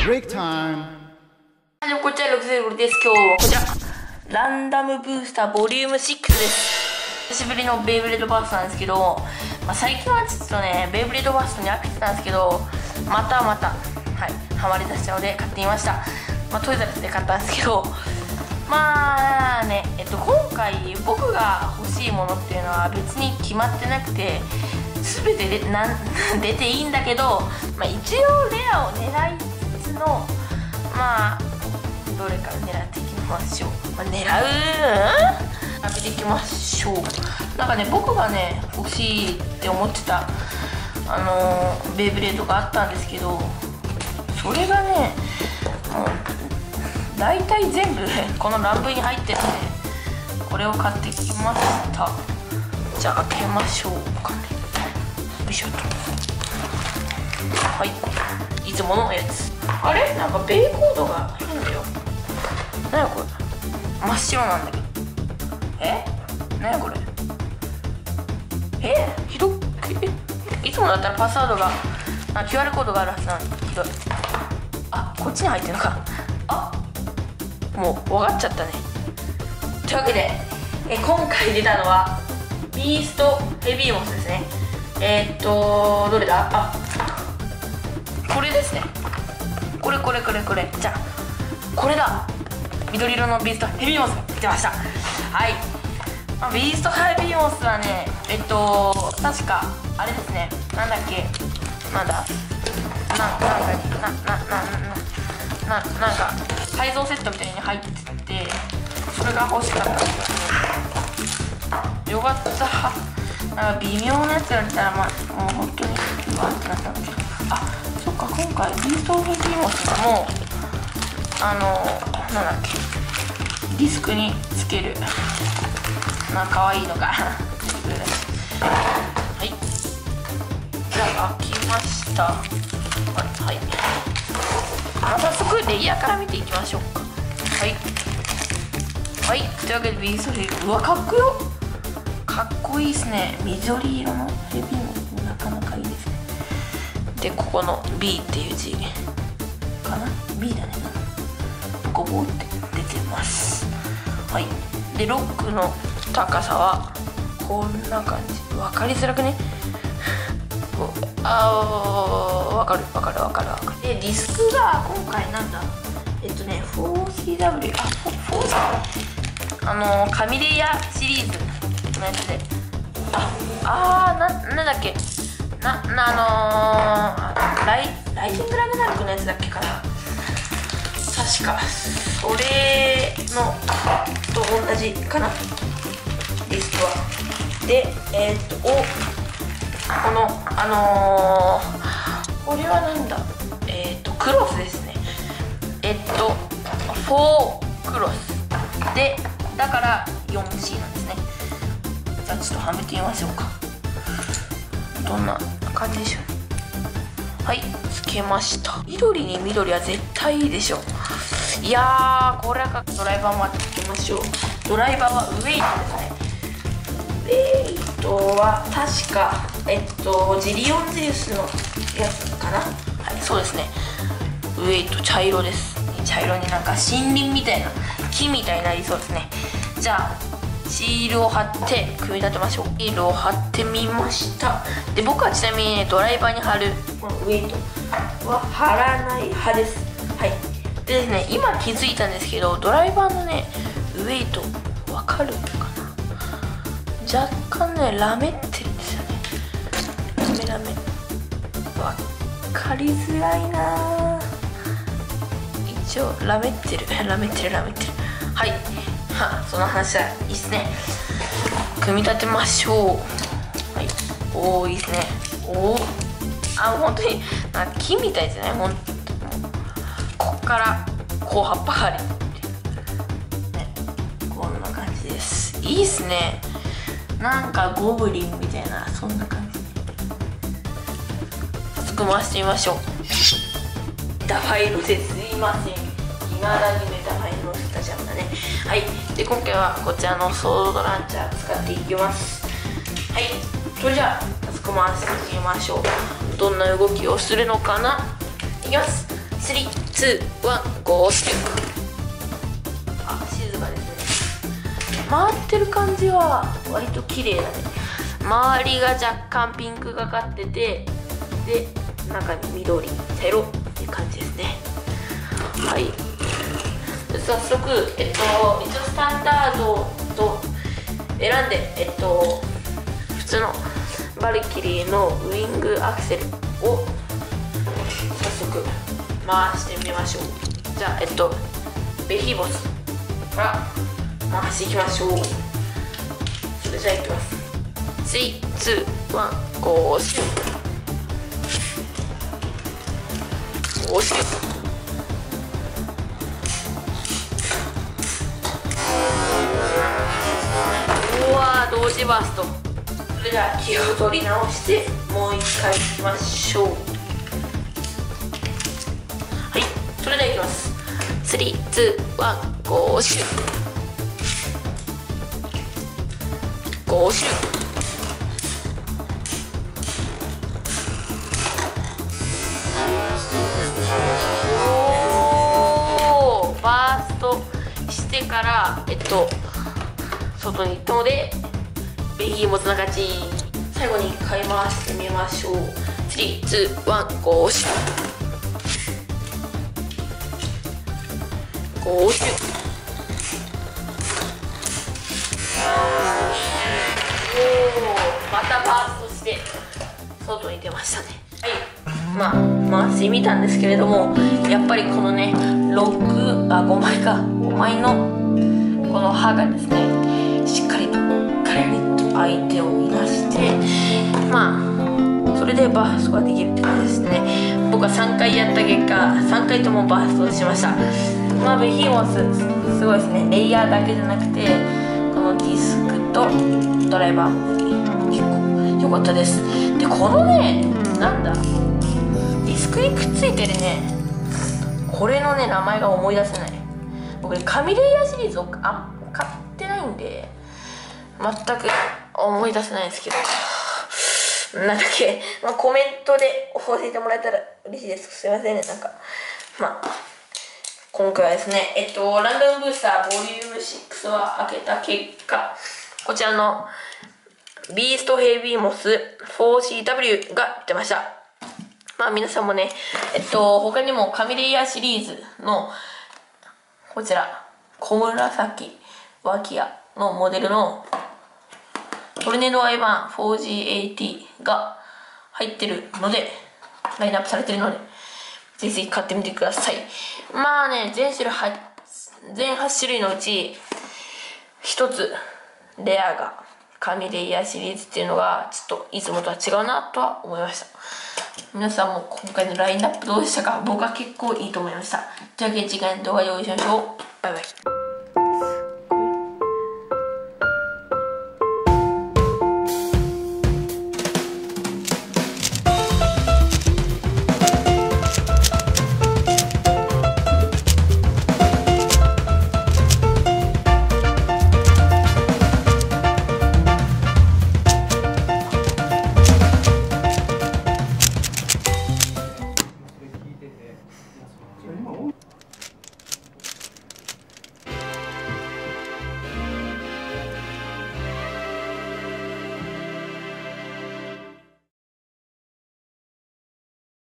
Break time。 こちら606です。今日はこちらランダムブースターボリューム6です。久しぶりのベイブレードバーストなんですけど、最近はちょっとねベイブレードバーストに飽きてたんですけど、またハマりだしたので買ってみました。トイザらスで買ったんですけど、今回僕が欲しいものっていうのは別に決まってなくて、全て出ていいんだけど、一応レアを狙いつつのどれから狙っていきましょう。開けていきましょう。僕がね欲しいって思ってたベイブレードがあったんですけど、それがねもう大体全部この乱文に入ってるんで、これを買ってきました。じゃあ開けましょうかね。よいしょと。いつものやつ。あれベイコードが変だよ。何やこれ、真っ白なんだけど。何やこれ。ひどいつもだったらパスワードがQR コードがあるはずなのにひどい。こっちに入ってるのか。もう分かっちゃったね。というわけで今回出たのはビーストヘビーモスですね。どれだ。これですね。これじゃあこれだ。緑色のビーストヘビーモスが出ました。ビーストヘビーモスはね確かあれですね。改造セットみたいに入ってて、それが欲しかったんですよ。よかった。微妙なやつやれたらもう本当にってなったんだけど、そっか、今回ビーストヘビーモスもディスクにつける可愛いのがじゃあ開きました。早速レイヤーから見ていきましょうか。というわけでビーストヘビー、かっこよ、かっこいいですね。緑色のヘビーもなかなかいいですね。でここの B っていう字かな、 B だね、ゴボって出てます。でロックの高さはこんな感じ。分かりづらくね。わかる。でディスクが今回4CW カミレイヤシリーズのやつで、なんだっけライティングラグナルクのやつだっけかな、確かそれのと同じかな、ディスクは。でこれはクロスですね。4クロスで、だから 4C なんですね。じゃあちょっとはめてみましょうか。どんな感じでしょう。つけました。緑に緑は絶対いいでしょう。いやー、これはドライバーもつけましょう。ドライバーはウェイトですね。ウェイトは確かジリオンゼウスのやつかな。そうですね。ウェイト茶色です。茶色に森林みたいな木みたいになりそうですね。じゃあシールを貼って組み立てましょう。シールを貼ってみました。で僕はちなみにドライバーに貼るこのウェイトは貼らない派です。でですね、今気づいたんですけど、ドライバーのウェイトわかるかな。若干ラメってるんですよね。ラメわかりづらいな。一応ラメってる。その話はいいっすね。組み立てましょう。いいっすね。本当に木みたいですね。こっからこう葉っぱがあるこんな感じです。いいっすね。ゴブリンみたいな、そんな感じ。早速回してみましょう。ダファイロですいません。気がらぎめダファイロスタジアムだね。で今回はこちらのソードランチャー使っていきます。それじゃあ早速回していきましょう。どんな動きをするのかな。いきます。3、 2、1、ゴーシュ。あ、静かですね。回ってる感じは割と綺麗だね。周りが若干ピンクがかってて、で中に緑、茶色っていう感じですね。はい、早速一応スタンダードと選んで普通のバルキリーのウイングアクセルを早速回してみましょう。じゃあベヒーボスから回していきましょう。それじゃあいきます。3、2、1、ゴーシュ。ゴーシュ。うわー、同時バースト。それでは気を取り直してもう一回いきましょう。はい、それではいきます。3、2、1、ゴーシュ。ゴーシュ。おー、バーストしてから外に行ったのでベヒーボスな勝ち。最後に1回回してみましょう。3、2、1、ゴーシュ。ゴーシュ。おー、またバーストして外に出ましたね。はい、まあ回してみたんですけれども、やっぱりこのね5枚のこの刃がですね、しっかりとガリッと相手をいなして、それでバーストができるって感じですね。僕は3回やった結果3回ともバーストしました。ベヒーモスすごいですね。レイヤーだけじゃなくてこのディスクとドライバーも結構良かったです。でこのね、なんだ、ディスクにくっついてるね、これのね名前が思い出せない。僕ねカミレイヤシリーズを買ってないんで全く思い出せないんですけど、なんだっけ、コメントで教えてもらえたら嬉しいです。すいませんね。今回はですねランダムブースターボリューム6は開けた結果、こちらのビーストヘビーモス 4CW が出ました。皆さんもね他にもカミレイヤシリーズのこちら小紫脇屋のモデルのトルネード i1 4G80 が入ってるので、ラインナップされてるのでぜひぜひ買ってみてください。全8種類のうち1つレアがカミレイヤシリーズっていうのがちょっといつもとは違うなとは思いました。皆さんも今回のラインナップどうでしたか？僕は結構いいと思いました。というわけで次回の動画でお会いしましょう。バイバイ。